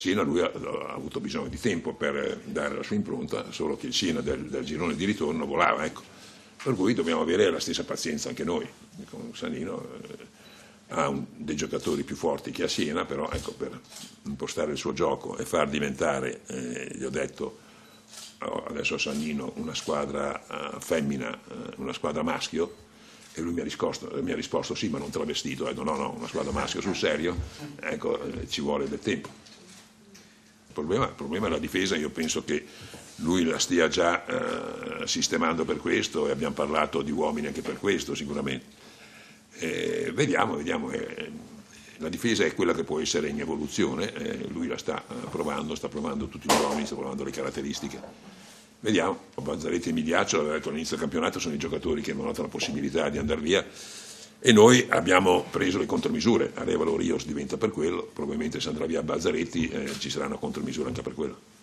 Siena lui ha avuto bisogno di tempo per dare la sua impronta, solo che il Siena del girone di ritorno volava, ecco. Per cui dobbiamo avere la stessa pazienza anche noi. Con Sannino ha dei giocatori più forti che a Siena, però ecco, per impostare il suo gioco e far diventare, gli ho detto adesso a Sannino, una squadra femmina, una squadra maschio, e lui mi ha risposto sì, ma non travestito. Ho detto no, una squadra maschio sul serio, ecco, ci vuole del tempo. Il problema è la difesa, io penso che lui la stia già sistemando per questo, e abbiamo parlato di uomini anche per questo sicuramente. Vediamo, la difesa è quella che può essere in evoluzione, lui la sta provando tutti gli uomini, sta provando le caratteristiche. Vediamo, Bazzaretti e Migliaccio all'inizio del campionato sono i giocatori che non hanno la possibilità di andare via, e noi abbiamo preso le contromisure. Arevalo Rios diventa per quello, probabilmente se andrà via Bazzaretti ci saranno contromisure anche per quello.